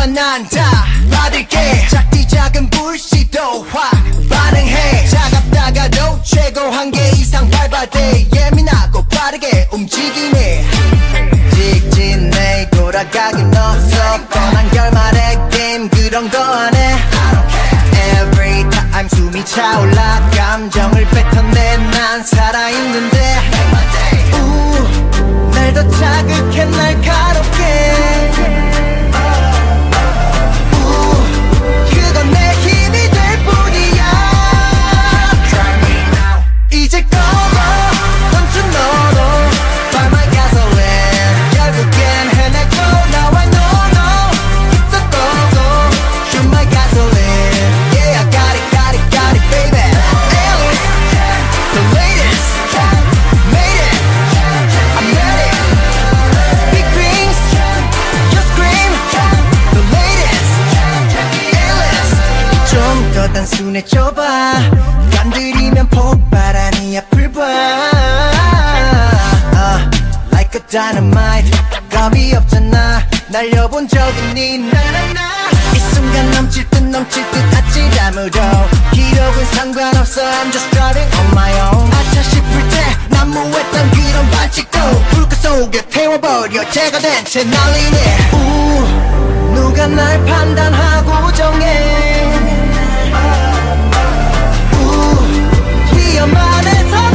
난 다 받을게. 작디 작은 불씨도 확 반응해. 차갑다가도 최고 한계 이상 밟아대. 예민하고 빠르게 움직이네. 직진해 돌아가긴 없어. 뻔한 결말의 게임 그런 거 안 해. Every time 숨이 차올라 감정을 뱉어내. 난 살아있는데 날 더 자극해 날카롭게. 그건 내 힘이 될 뿐이야. 이제 꺼봐 멈춘 너로 By my gasoline. 결국엔 해내고 Now I know It's a go-go. Shoot my gasoline. Yeah, I got it, baby. Alice, the latest. Made it, I'm ready. Big rings, you scream. The latest, Alice. 좀 더 단순해져봐. 건드리면 폭발하니 앞을 봐. Like a dynamite. 겁이 없잖아. 날려본 적 있니? 나나나. 이 순간 넘칠 듯 아찔함으로 기록은 상관없어. I'm just driving on my own. 아차 싶을 때 난무했던 그런 반칙도 불꽃 속에 태워버려. 제가 된 채 날리네. 누가 날 판단하고 정해. 위험한 해서